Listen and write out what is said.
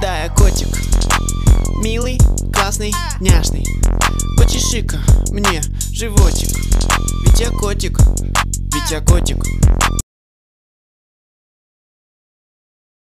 Да, я котик, милый, классный, няшный. Почеши-ка мне животик, ведь я котик, ведь я котик.